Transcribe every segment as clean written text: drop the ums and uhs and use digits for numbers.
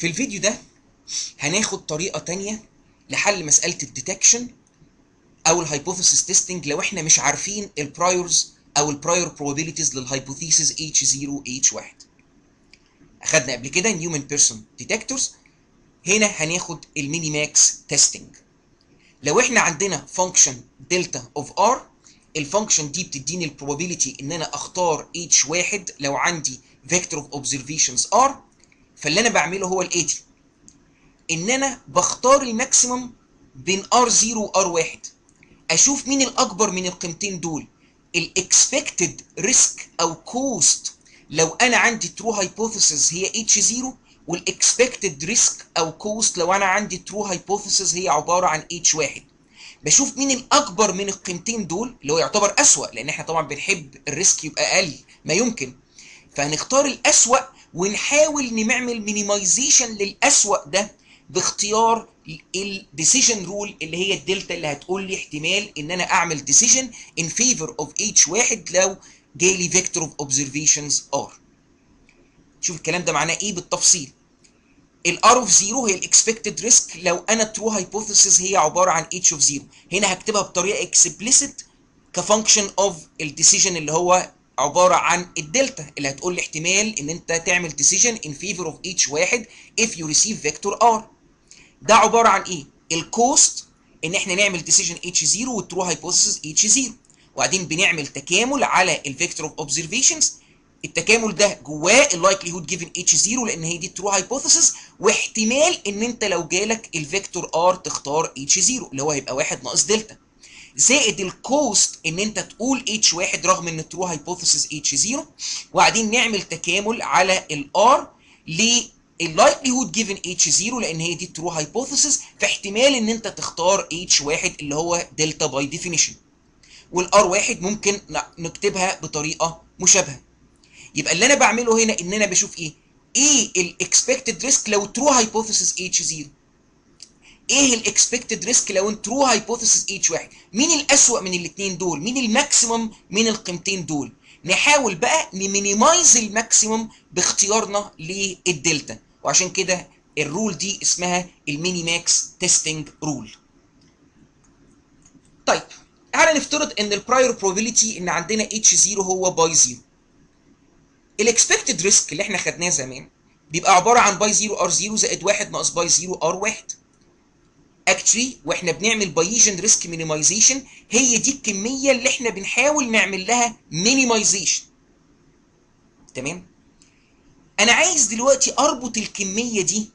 في الفيديو ده هناخد طريقة تانية لحل مسألة الديتكشن أو الهايبوثيسيس تيستنج لو احنا مش عارفين البرايورز أو البرايور probabilities للهايبوثيسيس H0 H1. أخدنا قبل كده نيومن بيرسون ديتكتورز، هنا هناخد الميني ماكس تيستنج. لو احنا عندنا فانكشن دلتا اوف ار، الفانكشن دي بتديني البروبابيلتي ان انا اختار H1 لو عندي فيكتور اوف اوبزرفيشنز R. فاللي انا بعمله هو الاتي، ان انا بختار الماكسيمم بين R0 و R1، اشوف مين الاكبر من القيمتين دول، الاكسبكتد ريسك او كوست لو انا عندي ترو هايبوثيسز هي H0، والاكسبكتد ريسك او كوست لو انا عندي ترو هايبوثيسز هي عباره عن H1. بشوف مين الاكبر من القيمتين دول اللي هو يعتبر اسوأ، لان احنا طبعا بنحب الريسك يبقى اقل ما يمكن، فهنختار الاسوأ ونحاول نعمل مينيمايزيشن للاسوأ ده باختيار الديسيجن رول اللي هي الدلتا اللي هتقول لي احتمال ان انا اعمل ديسيجن ان فيفور اوف H1 لو جالي فيكتور اوف اوبزرفيشنز R. شوف الكلام ده معناه ايه بالتفصيل. الار اوف 0 هي الاكسبكتد ريسك لو انا ترو هايبوثيسيس هي عباره عن H اوف 0. هنا هكتبها بطريقه اكسبليسيت كفانكشن اوف الديسيجن اللي هو عباره عن الدلتا اللي هتقول لي احتمال ان انت تعمل ديسيجن ان فيفور اوف H1 if you receive vector R. ده عباره عن ايه؟ الكوست ان احنا نعمل ديسيجن H0 والترو هايبوثيسيس H0، وبعدين بنعمل تكامل على الفيكتور اوف اوبزرفيشنز. التكامل ده جواه اللايكليهود جيفن H0 لان هي دي الترو هايبوثيسيس، واحتمال ان انت لو جالك الفيكتور R تختار H0 اللي هو هيبقى 1 ناقص دلتا، زائد الكوست ان انت تقول H1 رغم ان الترو هايبوثيسيس H0، وبعدين نعمل تكامل على الR لللايكليهود جيفن H0 لان هي دي الترو هايبوثيسيس، فاحتمال ان انت تختار H1 اللي هو دلتا باي ديفينيشن، والR1 ممكن نكتبها بطريقه مشابهه. يبقى اللي انا بعمله هنا ان انا بشوف ايه الاكسبكتد ريسك لو ترو هايبوثيسيس H0، ايه الاكسبكتد ريسك لو ترو هايبوثيسيس H1، مين الاسوأ من الاثنين دول، مين الماكسيمم من القيمتين دول. نحاول بقى نمينيمايز الماكسيمم باختيارنا للدلتا، وعشان كده الرول دي اسمها الميني ماكس تيستنج رول. طيب تعالى نفترض ان البرايور probability ان عندنا H0 هو باي 0. الاكسبكتد ريسك اللي احنا خدناه زمان بيبقى عباره عن باي 0 R0 زائد 1 ناقص باي 0 R1. اكشلي واحنا بنعمل بايجن ريسك مينيمايزيشن هي دي الكميه اللي احنا بنحاول نعمل لها مينيمايزيشن. تمام؟ انا عايز دلوقتي اربط الكميه دي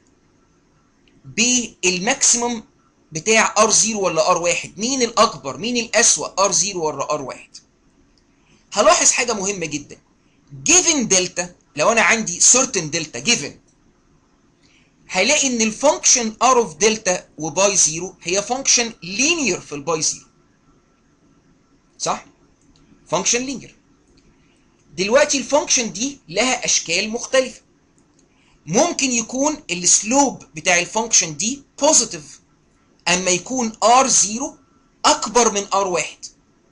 بالماكسيمم بتاع R0 ولا R1، مين الاكبر مين الاسوأ R0 ولا R1. هلاحظ حاجه مهمه جدا، given دلتا لو انا عندي certain دلتا given، هلاقي ان الفانكشن R اوف دلتا وباي 0 هي فانكشن لينير في الباي 0. صح؟ فانكشن لينير. دلوقتي الفانكشن دي لها اشكال مختلفه. ممكن يكون السلوب بتاع الفانكشن دي بوزيتيف اما يكون R0 اكبر من R1.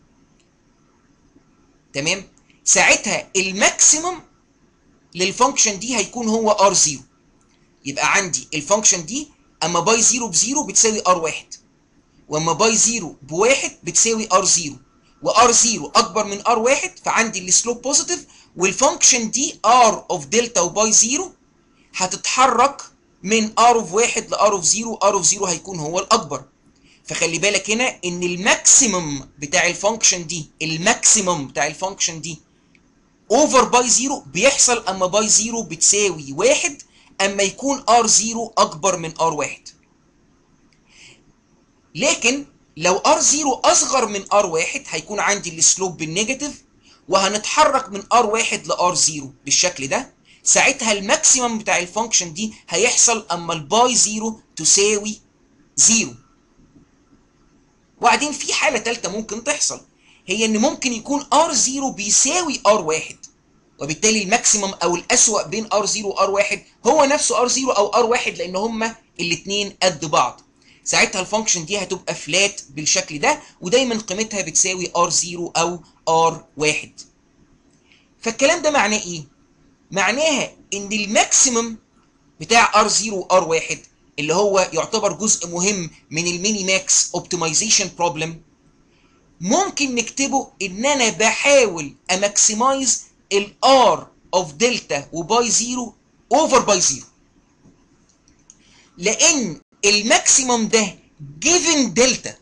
تمام؟ ساعتها الماكسيمم للفانكشن دي هيكون هو R0. يبقى عندي الفانكشن دي اما باي 0 ب0 بتساوي R1، واما باي 0 ب1 بتساوي R0، وR0 اكبر من R1 فعندي السلوب بوزيتيف، والفانكشن دي R اوف دلتا وباي 0 هتتحرك من R اوف 1 ل R اوف 0، R اوف 0 هيكون هو الاكبر. فخلي بالك هنا ان الماكسيمم بتاع الفانكشن دي، الماكسيمم بتاع الفانكشن دي اوفر باي 0 بيحصل اما باي 0 بتساوي 1 اما يكون R0 اكبر من R1. لكن لو R0 اصغر من R1 هيكون عندي السلوب بالنيجاتيف، وهنتحرك من R1 ل R0 بالشكل ده. ساعتها الماكسيمم بتاع الفانكشن دي هيحصل اما الباي 0 تساوي 0. وبعدين في حالة ثالثة ممكن تحصل، هي ان ممكن يكون R0 بيساوي R1، وبالتالي الماكسيمم او الاسوأ بين R0 و R1 هو نفسه R0 او R1 لان هما الاثنين قد بعض. ساعتها الفانكشن دي هتبقى فلات بالشكل ده، ودايما قيمتها بتساوي R0 او R1. فالكلام ده معناه ايه؟ معناها ان الماكسيمم بتاع R0 و R1 اللي هو يعتبر جزء مهم من الميني ماكس اوبتمايزيشن بروبلم، ممكن نكتبه ان انا بحاول اماكسمايز الار اوف دلتا وباي زيرو اوفر باي زيرو، لان الماكسيمم ده جيفن دلتا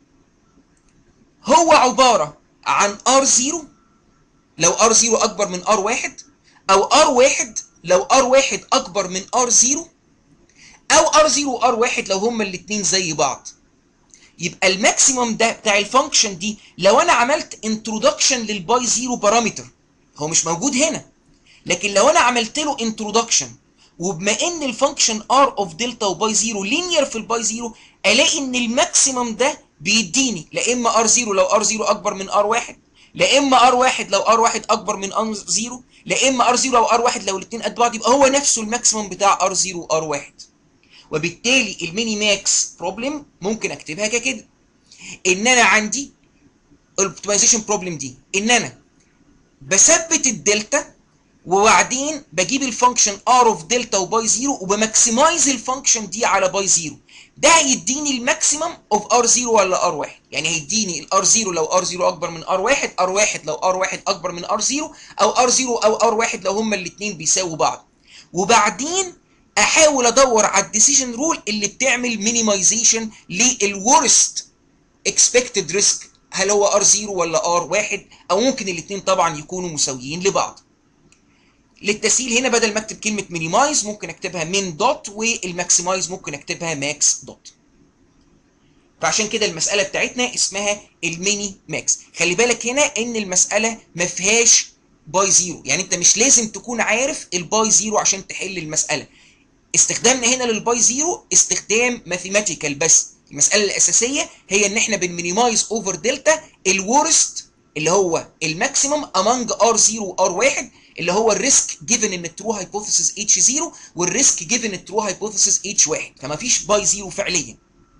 هو عباره عن R0 لو R0 اكبر من R1، او R1 لو R1 اكبر من R0، او R0 و R1 لو هما الاثنين زي بعض. يبقى الماكسيمم ده بتاع الفانكشن دي لو انا عملت انترودكشن للباي زيرو بارامتر، هو مش موجود هنا، لكن لو انا عملت له انترودكشن وبما ان الفانكشن ار اوف دلتا وباي زيرو لينير في الباي زيرو، الاقي ان الماكسيمم ده بيديني لا اما ار 0 لو ار 0 اكبر من ار 1، لا اما ار 1 لو ار 1 اكبر من ار 0، لا اما ار 0 او ار 1 لو الاثنين قد بعض، يبقى هو نفسه الماكسيمم بتاع ار 0 وار 1. وبالتالي الميني ماكس بروبلم ممكن اكتبها كده، ان انا عندي الاوبتمايزيشن بروبلم دي ان انا بثبت الدلتا وبعدين بجيب الفانكشن ار اوف دلتا وباي زيرو وبماكسمايز الفانكشن دي على باي زيرو. ده هيديني الماكسيمم اوف ار 0 ولا ار 1، يعني هيديني الار 0 لو ار 0 اكبر من ار 1، ار 1 لو ار 1 اكبر من ار 0، او ار 0 او ار 1 لو هما الاثنين بيساووا بعض. وبعدين احاول ادور على الديسيجن رول اللي بتعمل مينيمايزيشن للورست اكسبكتد ريسك، هل هو ار 0 ولا ار 1، او ممكن الاثنين طبعا يكونوا مساويين لبعض. للتسهيل هنا بدل ما اكتب كلمه مينيمايز ممكن اكتبها من دوت، والماكسمايز ممكن اكتبها ماكس دوت. فعشان كده المساله بتاعتنا اسمها الميني ماكس. خلي بالك هنا ان المساله ما فيهاش باي زيرو، يعني انت مش لازم تكون عارف الباي زيرو عشان تحل المساله. استخدامنا هنا للباي زيرو استخدام ماثيماتيكال بس. المساله الاساسيه هي ان احنا بنمينيمايز اوفر دلتا الورست اللي هو الماكسيمم امونج ار 0 وار 1 اللي هو الريسك جيفن ان الترو هايبوثيسيس اتش 0 والريسك جيفن الترو هايبوثيسيس اتش 1، فما فيش باي زيرو فعليا.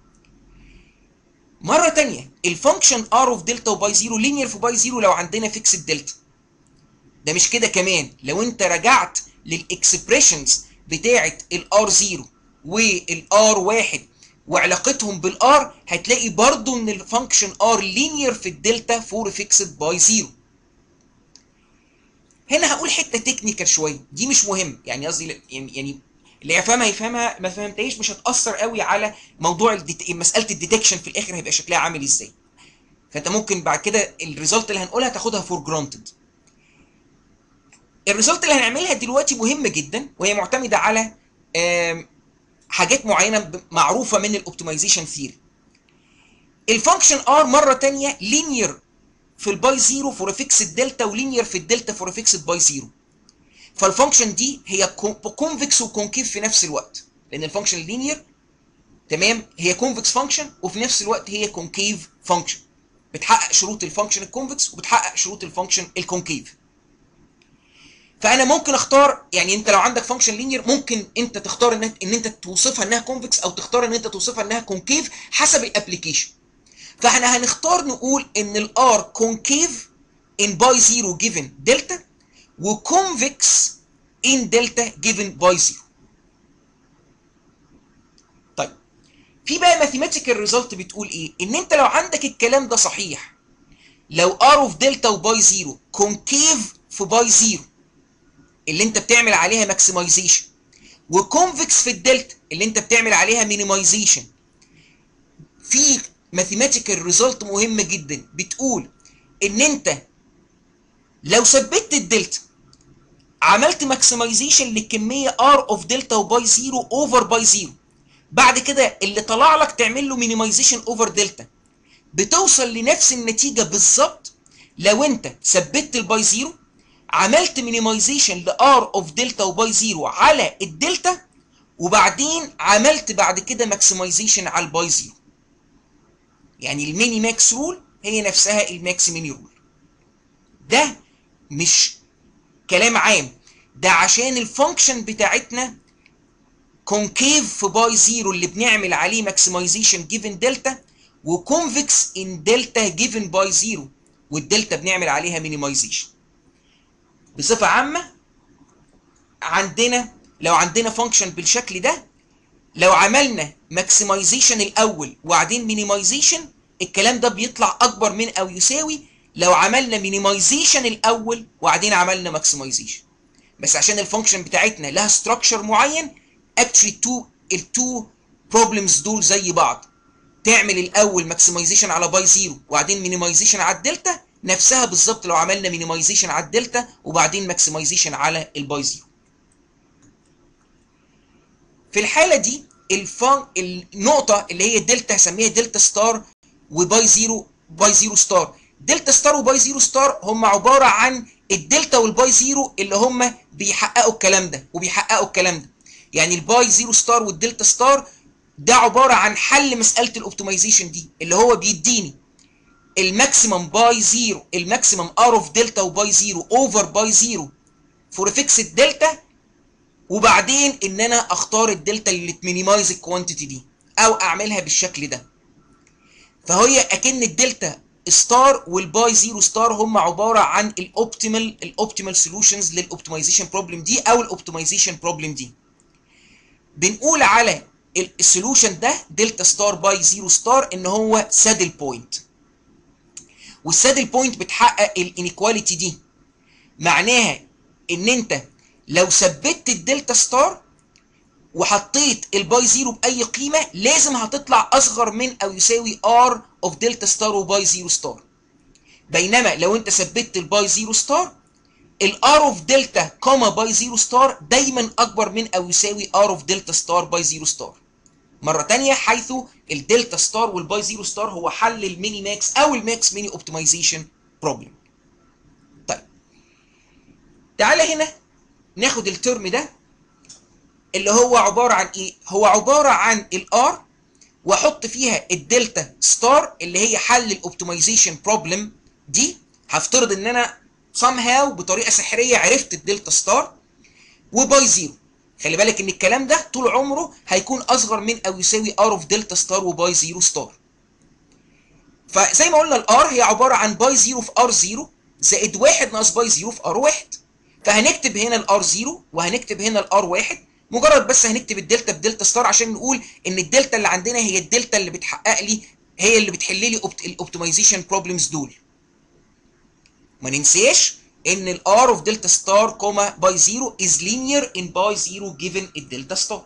مره ثانيه الفانكشن ار اوف دلتا وباي زيرو لينير في باي زيرو لو عندنا فيكسد دلتا. ده مش كده كمان، لو انت رجعت للاكسبريشنز بتاعه الار 0 والار 1 وعلاقتهم بالار هتلاقي برضو ان الفانكشن ار لينير في الدلتا فور فيكسد باي 0. هنا هقول حته تكنيكال شويه، دي مش مهم، يعني قصدي يعني اللي يفهمها يفهمها، ما فهمتهاش مش هتاثر قوي على موضوع مساله الديتكشن في الاخر هيبقى شكلها عامل ازاي. فانت ممكن بعد كده الريزلت اللي هنقولها تاخدها فور جرانتد. الريزلت اللي هنعملها دلوقتي مهمه جدا، وهي معتمده على حاجات معينه معروفه من الاوبتمايزيشن ثيوري. الفانكشن ار مره ثانيه لينير في الباي زيرو فور فيكسد دلتا ولينير في الدلتا فور فيكسد باي زيرو. فالفانكشن دي هي كونفكس وكونكيف في نفس الوقت، لان الفانكشن اللينير تمام هي كونفكس فانكشن وفي نفس الوقت هي كونكيف فانكشن، بتحقق شروط الفانكشن الكونفكس وبتحقق شروط الفانكشن الكونكيف. فانا ممكن اختار، يعني انت لو عندك فانكشن لينير ممكن انت تختار ان انت توصفها انها كونفكس او تختار ان انت توصفها انها كونكيف حسب الابلكيشن. فاحنا هنختار نقول ان الار كونكيف ان باي زيرو جيفن دلتا وكونفكس ان دلتا جيفن باي زيرو. طيب في بقى ماثيماتيكال ريزلت بتقول ايه؟ ان انت لو عندك الكلام ده صحيح، لو ار اوف دلتا وباي زيرو كونكيف في باي زيرو اللي انت بتعمل عليها ماكسمايزيشن، وكونفكس في الدلتا اللي انت بتعمل عليها مينيمايزيشن، في ماثيماتيكال ريزلت مهمه جدا بتقول ان انت لو ثبتت الدلتا عملت ماكسمايزيشن للكميه ار اوف دلتا وباي زيرو اوفر باي زيرو، بعد كده اللي طلع لك تعمل له مينيمايزيشن اوفر دلتا، بتوصل لنفس النتيجه بالظبط لو انت ثبتت الباي زيرو عملت مينيمايزيشن لار اوف دلتا وباي زيرو على الدلتا وبعدين عملت بعد كده ماكسمايزيشن على الباي زيرو. يعني الميني ماكس رول هي نفسها الماكس ميني رول. ده مش كلام عام، ده عشان الفانكشن بتاعتنا كونكيف في باي زيرو اللي بنعمل عليه ماكسمايزيشن جيفن دلتا، وكونفكس ان دلتا جيفن باي زيرو والدلتا بنعمل عليها مينيمايزيشن. بصفه عامه عندنا لو عندنا فانكشن بالشكل ده، لو عملنا ماكسمايزيشن الاول وبعدين مينيمايزيشن، الكلام ده بيطلع اكبر من او يساوي لو عملنا مينيمايزيشن الاول وبعدين عملنا ماكسمايزيشن. بس عشان الفانكشن بتاعتنا لها ستراكشر معين، اكشلي التو بروبلمز دول زي بعض. تعمل الاول ماكسمايزيشن على باي زيرو وبعدين مينيمايزيشن على الدلتا، نفسها بالظبط لو عملنا مينيمايزيشن على الدلتا وبعدين ماكسمايزيشن على الباي زيرو. في الحاله دي النقطه اللي هي الدلتا هسميها دلتا ستار وباي زيرو باي زيرو ستار. دلتا ستار وباي زيرو ستار هم عباره عن الدلتا والباي زيرو اللي هم بيحققوا الكلام ده وبيحققوا الكلام ده. يعني الباي زيرو ستار والدلتا ستار ده عباره عن حل مساله الاوبتمايزيشن دي، اللي هو بيديني الماكسيمم باي زيرو، الماكسيمم ار اوف دلتا وباي زيرو اوفر باي زيرو فور فيكسد دلتا، وبعدين ان انا اختار الدلتا اللي تمينيمايز الكوانتيتي دي او اعملها بالشكل ده. فهي اكن الدلتا ستار والباي زيرو ستار هم عباره عن الاوبتيمال سولوشنز للاوبتمايزيشن بروبلم دي او الاوبتمايزيشن بروبلم دي. بنقول على السولوشن ده دلتا ستار باي زيرو ستار ان هو سادل بوينت، والسادل بوينت بتحقق الانيكواليتي دي. معناها ان انت لو ثبتت الدلتا ستار وحطيت الباي زيرو باي قيمه لازم هتطلع اصغر من او يساوي ار اوف دلتا ستار وباي زيرو ستار. بينما لو انت ثبتت الباي زيرو ستار، الار اوف دلتا كوما باي زيرو ستار دايما اكبر من او يساوي ار اوف دلتا ستار باي زيرو ستار. مره ثانيه، حيث الدلتا ستار والباي زيرو ستار هو حل الميني ماكس او الماكس ميني اوبتمايزيشن بروبلم. طيب تعالى هنا ناخد الترم ده اللي هو عباره عن ايه؟ هو عباره عن الار واحط فيها الدلتا ستار اللي هي حل الاوبتمايزيشن بروبلم دي. هفترض ان انا somehow بطريقه سحريه عرفت الدلتا ستار وباي زيرو. خلي بالك ان الكلام ده طول عمره هيكون اصغر من او يساوي ار اوف دلتا ستار وباي زيرو ستار. فزي ما قلنا الار هي عباره عن باي زيرو في ار زيرو زائد 1 ناقص باي زيرو في ار 1. فهنكتب هنا الار زيرو وهنكتب هنا الار 1، مجرد بس هنكتب الدلتا بدلتا ستار عشان نقول ان الدلتا اللي عندنا هي الدلتا اللي بتحقق لي، هي اللي بتحل لي الاوبتمايزيشن بروبلمز دول. ما ننساش ان الار اوف دلتا ستار كوما باي زيرو از لينير ان باي زيرو جيفن الدلتا ستار.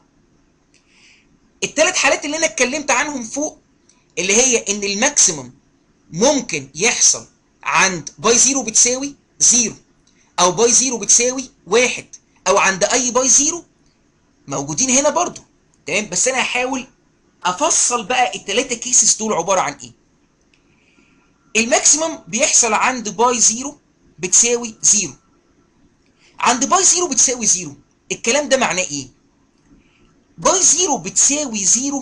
الثلاث حالات اللي انا اتكلمت عنهم فوق اللي هي ان الماكسيمم ممكن يحصل عند باي زيرو بتساوي زيرو او باي زيرو بتساوي 1 او عند اي باي زيرو، موجودين هنا برضو. تمام، بس انا هحاول افصل بقى الثلاثه كيسز دول عباره عن ايه. الماكسيمم بيحصل عند باي زيرو بتساوي زيرو. عند باي زيرو بتساوي زيرو الكلام ده معناه ايه؟ باي زيرو بتساوي زيرو،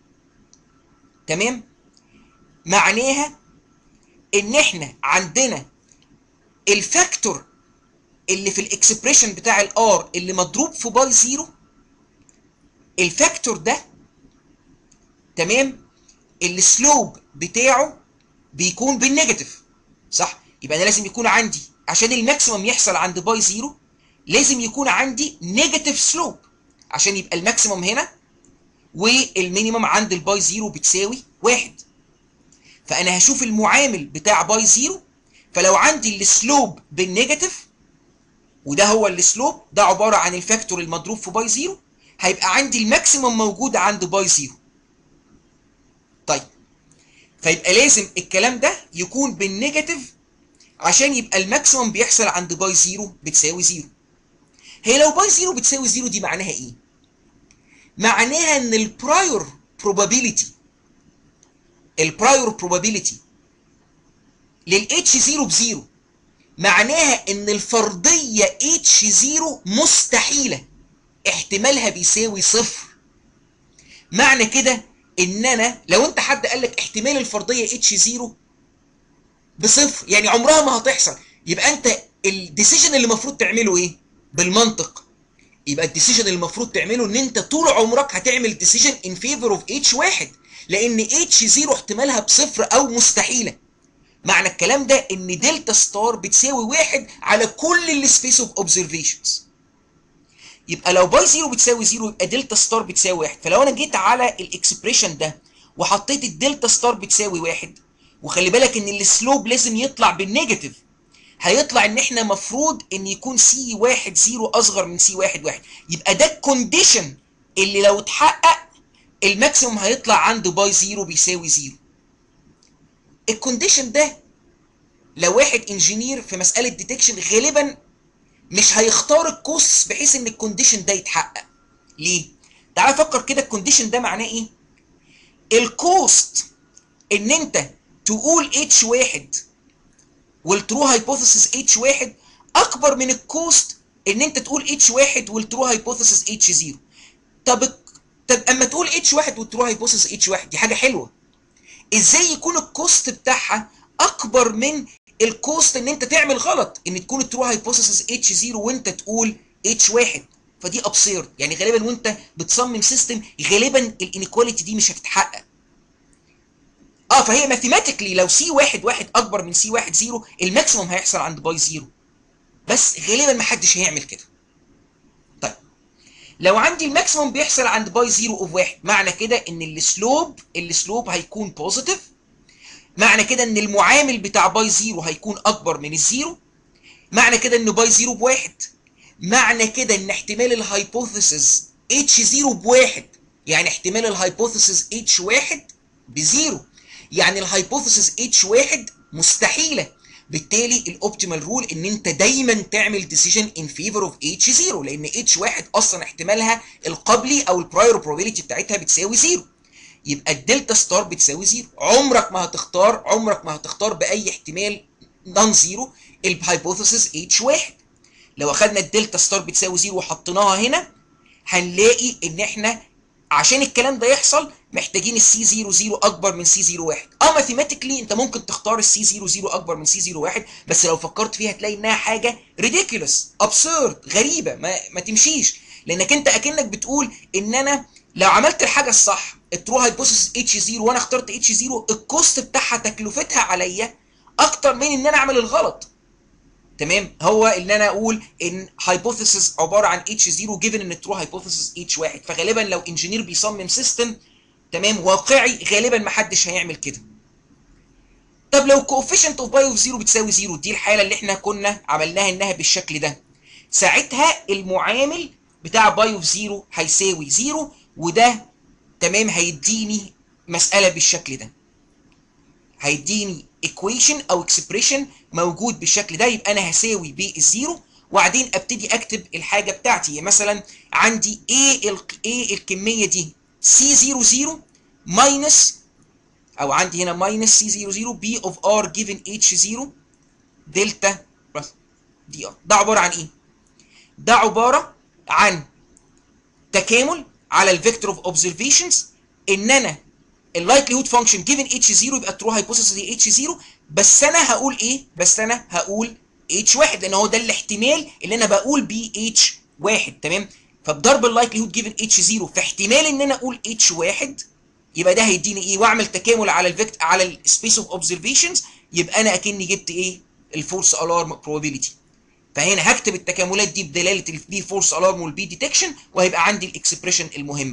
تمام، معناها ان احنا عندنا الفاكتور اللي في الاكسبريشن بتاع الار اللي مضروب في باي زيرو، الفاكتور ده تمام السلوب بتاعه بيكون بالنيجاتيف، صح؟ يبقى انا لازم يكون عندي عشان الماكسيمم يحصل عند باي زيرو لازم يكون عندي نيجاتيف سلوب عشان يبقى الماكسيمم هنا والمينيمم عند الباي زيرو بتساوي 1. فانا هشوف المعامل بتاع باي زيرو، فلو عندي السلوب بالنيجاتيف وده هو السلوب، ده عباره عن الفاكتور المضروب في باي زيرو، هيبقى عندي الماكسيمم موجود عند باي زيرو. طيب فيبقى لازم الكلام ده يكون بالنيجاتيف عشان يبقى الماكسيمم بيحصل عند باي زيرو بتساوي زيرو. هي لو باي زيرو بتساوي زيرو دي معناها ايه؟ معناها ان البرايور probability للاتش زيرو بزيرو، معناها ان الفرضيه اتش زيرو مستحيله، احتمالها بيساوي صفر. معنى كده ان انا لو انت حد قال لك احتمال الفرضيه اتش زيرو بصفر يعني عمرها ما هتحصل، يبقى انت الديسيجن اللي المفروض تعمله ايه؟ بالمنطق يبقى الديسيجن اللي المفروض تعمله ان انت طول عمرك هتعمل ديسيجن ان فيفور اوف اتش واحد، لان اتش زيرو احتمالها بصفر او مستحيله. معنى الكلام ده ان دلتا ستار بتساوي 1 على كل السبيس اوف اوبزرفيشنز. يبقى لو باي 0 بتساوي 0 يبقى دلتا ستار بتساوي 1. فلو انا جيت على الاكسبريشن ده وحطيت الدلتا ستار بتساوي 1، وخلي بالك ان السلوب لازم يطلع بالنيجاتيف، هيطلع ان احنا مفروض ان يكون سي 1 0 اصغر من سي 1 1. يبقى ده الكونديشن اللي لو اتحقق الماكسيموم هيطلع عند باي 0 بيساوي 0. الكونديشن ده لو واحد انجينير في مساله ديتكشن غالبا مش هيختار الكوست بحيث ان الكونديشن ده يتحقق. ليه؟ تعال فكر كده، الكونديشن ده معناه ايه؟ الكوست ان انت تقول اتش واحد والترو هايبوثيسيس اتش واحد اكبر من الكوست ان انت تقول اتش واحد والترو هايبوثيسيس اتش 0. طب اما تقول اتش واحد والترو هايبوثيسيس اتش واحد دي حاجه حلوه، ازاي يكون الكوست بتاعها اكبر من الكوست ان انت تعمل غلط، ان تكون الترو هايبوثيسيس اتش 0 وانت تقول اتش واحد؟ فدي ابسيرد. يعني غالبا وانت بتصمم سيستم غالبا الانيكواليتي دي مش هتتحقق. فهي ماثيماتيكلي لو سي 1 1 اكبر من سي 1 0 الماكسيموم هيحصل عند باي 0، بس غالبا ما حدش هيعمل كده. طيب لو عندي الماكسيموم بيحصل عند باي 0 اوف 1، معنى كده ان السلوب هيكون بوزيتيف، معنى كده ان المعامل بتاع باي 0 هيكون اكبر من الزيرو، معنى كده ان باي 0 بواحد، معنى كده ان احتمال الهايبوثيسز اتش 0 بواحد، يعني احتمال الهايبوثيسز اتش 1 بزيرو، يعني الهايبوثيسز اتش 1 مستحيله. بالتالي الاوبتيمال رول ان انت دايما تعمل ديسيجن ان فيفور اوف اتش 0، لان اتش 1 اصلا احتمالها القبلي او البراير بروبابيلتي بتاعتها بتساوي 0. يبقى الدلتا ستار بتساوي 0. عمرك ما هتختار باي احتمال نون زيرو الهايبوثيسز اتش 1. لو اخدنا الدلتا ستار بتساوي 0 وحطيناها هنا هنلاقي ان احنا عشان الكلام ده يحصل محتاجين السي 0 0 اكبر من سي 0 1. ماثيماتيكلي انت ممكن تختار السي 0 0 اكبر من سي 0 1، بس لو فكرت فيها هتلاقي انها حاجه ريديكولس ابسورد غريبه ما تمشيش، لانك انت اكنك بتقول ان انا لو عملت الحاجه الصح الترو هايبوثيسيس اتش 0 وانا اخترت اتش 0 الكوست بتاعها تكلفتها عليا اكتر من ان انا اعمل الغلط. تمام، هو ان انا اقول ان هايبوثيسيس عباره عن اتش 0 جيفن ان الترو هايبوثيسيس اتش 1. فغالبا لو انجينير بيصمم سيستم تمام واقعي غالبا ما حدش هيعمل كده. طب لو كوفيشنت اوف باي اوف 0 بتساوي 0، دي الحاله اللي احنا كنا عملناها انها بالشكل ده، ساعتها المعامل بتاع باي اوف 0 هيساوي 0، وده تمام هيديني مساله بالشكل ده، هيديني equation او expression موجود بالشكل ده. يبقى انا هساوي بالزيرو وبعدين ابتدي اكتب الحاجه بتاعتي. مثلا عندي ايه الكميه دي سي 0 0 ماينس، او عندي هنا ماينس سي 0 0 بي اوف ار جيفن اتش 0 دلتا بلس دي ار. ده عباره عن ايه؟ ده عباره عن تكامل على الفيكتور اوف اوبزرفيشنز، ان انا اللايكليهود فانكشن جيفن اتش 0 يبقى الترو هايبوثيسيس دي اتش 0، بس انا هقول ايه؟ بس انا هقول اتش 1 لان هو ده الاحتمال اللي انا بقول بيه اتش 1. تمام، فبضرب اللايكليهود جيفن اتش 0 في احتمال ان انا اقول اتش 1 يبقى ده هيديني ايه؟ واعمل تكامل على الفيكت على السبيس اوف اوبزرفيشنز يبقى انا اكني جبت ايه؟ الفورس الارم بروبابيلتي. فهنا هكتب التكاملات دي بدلاله البي فورس الارم والبي ديتكشن وهيبقى عندي الاكسبريشن المهم.